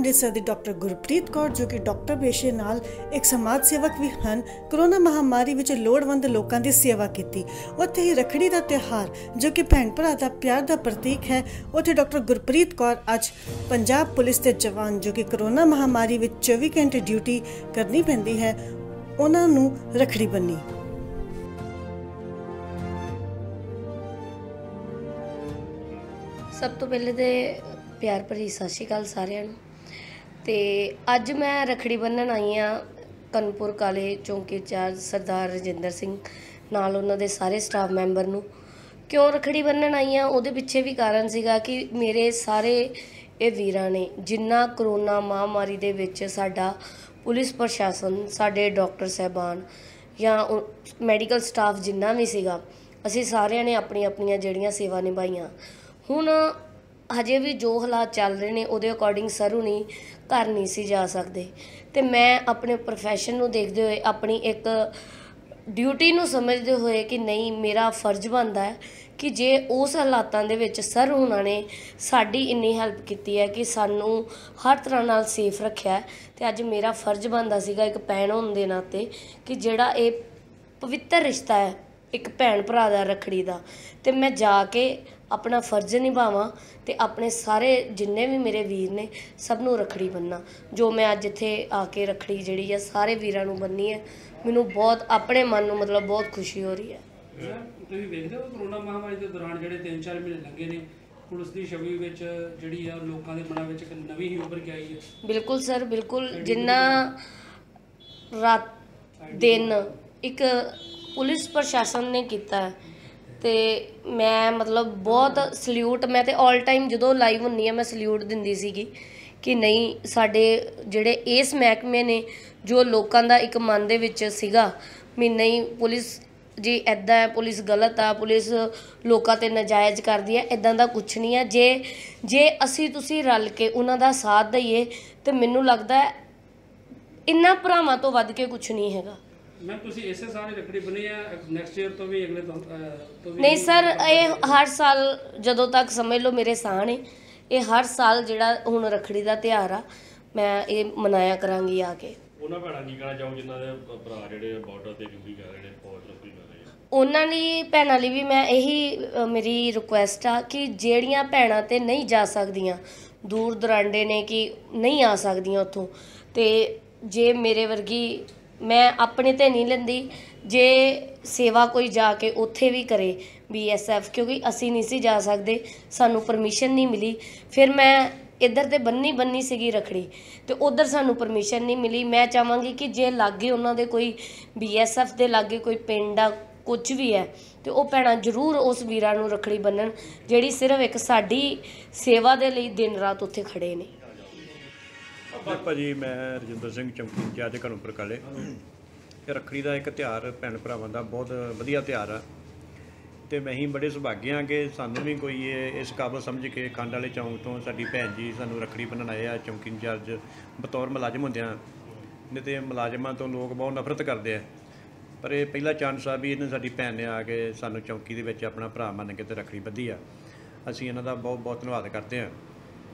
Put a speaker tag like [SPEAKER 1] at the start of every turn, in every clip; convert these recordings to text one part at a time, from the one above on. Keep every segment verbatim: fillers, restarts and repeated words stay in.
[SPEAKER 1] ਅੰਮ੍ਰਿਤਸਰ ਦੀ ਡਾਕਟਰ ਗੁਰਪ੍ਰੀਤ ਕੌਰ ਜੋ ਕਿ ਡਾਕਟਰ ਪੇਸ਼ੇ ਨਾਲ ਇੱਕ ਸਮਾਜ ਸੇਵਕ ਵੀ ਹਨ, ਕਰੋਨਾ ਮਹਾਮਾਰੀ ਵਿੱਚ ਲੋੜਵੰਦ ਲੋਕਾਂ ਦੀ ਸੇਵਾ ਕੀਤੀ। ਉੱਥੇ ਹੀ ਰੱਖੜੀ ਦਾ ਤਿਉਹਾਰ ਜੋ ਕਿ ਭੈਣ ਭਰਾ ਦਾ ਪਿਆਰ ਦਾ ਪ੍ਰਤੀਕ ਹੈ, ਉੱਥੇ ਡਾਕਟਰ ਗੁਰਪ੍ਰੀਤ ਕੌਰ ਅੱਜ ਪੰਜਾਬ ਪੁਲਿਸ ਦੇ ਜਵਾਨ ਜੋ ਕਿ ਕਰੋਨਾ ਮਹਾਮਾਰੀ ਵਿੱਚ ਚੌਵੀ ਘੰਟੇ ਡਿਊਟੀ ਕਰਨੀ ਪੈਂਦੀ ਹੈ, ਉਹਨਾਂ ਨੂੰ ਰੱਖੜੀ ਬੰਨੀ।
[SPEAKER 2] सब तो पहले तो प्यार भरी सत श्री अकाल सारिਆਂ ਨੂੰ। ਤੇ ਅੱਜ मैं रखड़ी बन्नण आई हाँ कनपुर काले चौंकी इंचार्ज सरदार रजिंदर सिंह नाल उन्हां दे सारे स्टाफ मैंबर नूं। क्यों रखड़ी बन्नण आई हाँ, उहदे पिछे भी कारण सीगा कि मेरे सारे ये वीरां ने जिन्ना करोना महामारी दे विच साडा पुलिस प्रशासन, साडे डॉक्टर साहबान या मैडिकल स्टाफ जिन्ना भी सीगा, असीं सारिਆਂ ने अपनी अपनी जिहड़ियां सेवा निभाईयां। हुण हजे भी जो हालात चल रहे हैं उहदे अकॉर्डिंग सर हुणी घर नहीं सी जा सकते, तो मैं अपने प्रोफैशन नूं देखते हुए अपनी एक ड्यूटी नूं समझते हुए कि नहीं मेरा फर्ज बनता है कि जे उस हालातां दे विच सर हुणां ने साडी इन्नी हैल्प कीती है कि सानूं हर तरह नाल सेफ रखिया है, तो अज मेरा फर्ज बनता सीगा एक भैण होण दे नाते कि जिहड़ा ये पवित्र रिश्ता है एक भैण भरा दा रखड़ी दा, ते मैं जाके अपना फर्ज निभावां ते अपने सारे जिन्ने भी मेरे वीर ने सब नूं रखड़ी बन्ना। जो मैं अज इत्थे आके रखड़ी जिहड़ी है सारे वीरां नूं बन्नी है, मैनूं बहुत अपने मन नूं मतलब बहुत खुशी हो रही है।
[SPEAKER 3] तुसीं वेखदे हो कोरोना महामारी के दौरान जिहड़े तीन चार महीने लंघे ने पुलिस की छवि विच जिहड़ी आ लोकां दे मनां विच इक नवीं ही उभर के आई है।
[SPEAKER 2] बिल्कुल सर बिल्कुल, जिन्ना रात दिन एक पुलिस प्रशासन ने किया है तो मैं मतलब बहुत सल्यूट, मैं तो ऑल टाइम जो लाइव होनी है मैं सल्यूट दिंदी सीगी कि नहीं साडे जिहड़े इस महकमे ने जो लोगों का एक मन दे विच सीगा भी नहीं पुलिस जी इदां है, पुलिस गलत आ, पुलिस लोगों ते नाजायज़ करदी है, इदां दा कुछ नहीं है। जे जे असी तुसी रल के उन्हां दा साथ दईए तो मैनूं लगदा है इन्ना भरावां तो वध के कुछ नहीं हैगा।
[SPEAKER 3] मैं तुसी इसे सारे रखड़ी बनी है नेक्स्ट ईयर तो भी अगले तो, तो भी
[SPEAKER 2] नहीं सर, ये हर साल जदों तक समझ लो मेरे साह ने ये हर साल जिहड़ा हुण रखड़ी दा त्यौहार आ मैं ये मनाया करांगी आके।
[SPEAKER 4] ਉਹਨਾਂ ਭੈਣਾਂ ਕੀ ਕਹਿਣਾ ਚਾਹੋ ਜਿਨ੍ਹਾਂ ਦੇ ਭਰਾ ਜਿਹੜੇ ਬਾਰਡਰ ਤੇ ਡਿਊਟੀ ਕਰ ਰਹੇ ਨੇ, ਫੌਜ ਨੌਕਰੀ ਕਰ ਰਹੇ ਨੇ?
[SPEAKER 2] ਉਹਨਾਂ ਲਈ ਭੈਣਾਂ ਲਈ ਵੀ ਮੈਂ ਇਹੀ ਮੇਰੀ ਰਿਕੁਐਸਟ ਆ ਕਿ ਜਿਹੜੀਆਂ ਭੈਣਾਂ ਤੇ ਨਹੀਂ ਜਾ ਸਕਦੀਆਂ, ਦੂਰ ਦਰਾਂਡੇ ਨੇ ਕਿ ਨਹੀਂ ਆ ਸਕਦੀਆਂ ਉੱਥੋਂ, ਤੇ ਜੇ ਮੇਰੇ ਵਰਗੀ मैं अपने ते नहीं लेंदी, जे सेवा कोई जाके उत्थे भी करे बी एस एफ, क्योंकि असी नहीं सी जा सकते, सानू परमिशन नहीं मिली। फिर मैं इधर तो बन्नी बन्नी सीगी रखड़ी तो उधर सानू परमिशन नहीं मिली। मैं चाहांगी कि जे लागे उन्होंने कोई बी एस एफ के लागे कोई पिंड आ कुछ भी है तो वह भैणां जरूर उस वीरां नूं रखड़ी बन्नण जिहड़ी सिर्फ एक साडी सेवा दे लई दिन रात उत्थे खड़े ने।
[SPEAKER 5] भाजी मैं रजिंदर सिंह चौंकी इंचार्ज कनपुर काले। रखड़ी का एक त्यौहार भैन भरावां दा बहुत वधिया त्यौहार आ, तो मैं ही बड़े सुभागे हाँ कि सानू भी कोई इस काबल समझ के खंड वाले चौंक तो साडी भैन जी सानू रखड़ी बन्नण आए आ चौंकी इंचार्ज बतौर मुलाजम होंदियां, नहीं तो मुलाजमां तो लोग बहुत नफरत करते हैं, पर यह पहला चांस आ भी इन्हें साडी भैन ने आके सानू चौंकी दे विच अपना भरा मन के रखड़ी बधी आ। असीं इन्हां दा बहुत बहुत धन्नवाद करते हैं।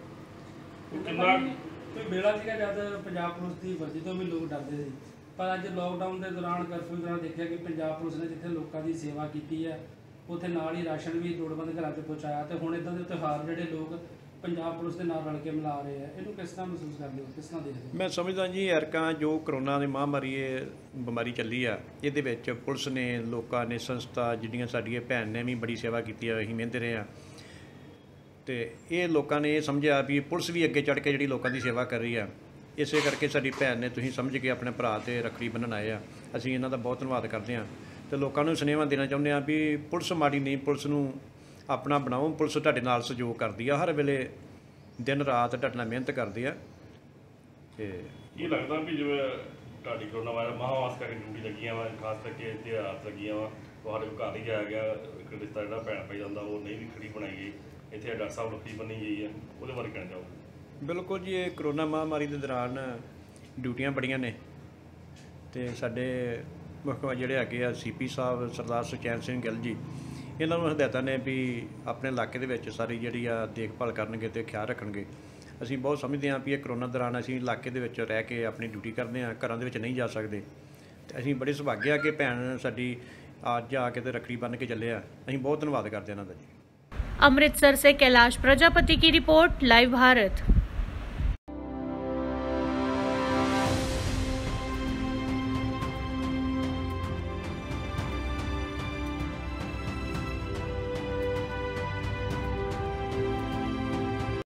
[SPEAKER 3] कोई बेड़ा सीगा जद पंजाब पुलिस की वर्दी तो भी लोग डरते थे, पर अज लॉकडाउन के दौरान कर्फ्यू दौरान देखा कि पंजाब पुलिस ने जिथे लोगों की सेवा की है उत्थे नाल ही राशन भी लोड़वंद घरों तक पहुँचाया, तो हुण इदां दे त्यौहार जिहड़े लोग पंजाब पुलिस के नाल रल के मिला रहे हैं, इहनूं किस तरह महसूस करते हो, किस तरह देखते हो?
[SPEAKER 5] मैं समझदा जी एरकां जो करोना की महामारी बीमारी चली आ इहदे विच पुलिस ने लोगों ने संस्था जिहड़ियां साडीआं भैन ने भी बड़ी सेवा की है, असीं मेहनत रहे हैं, तो ये लोगों ने ये समझा भी पुलिस भी अगे चढ़ के जी लोगों की सेवा कर रही है, इस करके साडी भैन ने तुसीं समझ के अपने भरा ते रखड़ी बन्नण आए आ। असीं इन्हां दा बहुत धन्नवाद करते हैं, तो लोगों को सुनेवा देना चाहुंदे आ भी पुलिस माड़ी नहीं, पुलिस नूं अपना बनाओ, पुलिस तुहाडे नाल सहयोग करदी आ, हर वेले दिन रात तुहाडे नाल मेहनत करदी आ। ते
[SPEAKER 4] ये लगदा भी जिवें तुहाडी कोरोना वायरस महामारी करके ड्यूटी लगियां वा, खास करके त्यौहार लगियां वा, तुहाडे घर ही जाया गया एक रिश्ता जिहड़ा भैन भाई दा वो नहीं रखड़ी बनाई गई, इत्थे डॉक्टर साहब रखड़ी बनी गई है, उहदे बारे कहना चाहोगे?
[SPEAKER 5] बिल्कुल जी, ये करोना महामारी के दौरान ड्यूटियां बड़ियां ने, तो साडे मुख जिहड़े हैगे आ सी पी साहब सरदार सुचैन सिंह गिल जी, इन्होंने हदायतां ने भी अपने इलाके दे विच सारी जिहड़ी आ देखभाल करनगे ते ख्याल रखणगे। ਅਸੀਂ ਬਹੁਤ ਸਮਝਦੇ ਹਾਂ ਵੀ ਇਹ ਕਰੋਨਾ ਦੌਰਾਨ ਅਸੀਂ ਇਲਾਕੇ ਦੇ ਵਿੱਚ ਰਹਿ ਕੇ ਆਪਣੀ ਡਿਊਟੀ ਕਰਦੇ ਹਾਂ, ਘਰਾਂ ਦੇ ਵਿੱਚ ਨਹੀਂ ਜਾ ਸਕਦੇ। ਤੇ ਅਸੀਂ ਬੜੇ ਸੁਭਾਗੇ ਆ ਕਿ ਭੈਣ ਸਾਡੀ ਅੱਜ ਆ ਕੇ ਤੇ ਰੱਖੜੀ ਬੰਨ੍ਹ ਕੇ ਚੱਲੇ ਆ। ਅਸੀਂ ਬਹੁਤ ਧੰਨਵਾਦ ਕਰਦੇ ਹਾਂ ਇਹਨਾਂ ਦਾ ਜੀ।
[SPEAKER 6] अमृतसर से कैलाश प्रजापति की रिपोर्ट, लाइव भारत।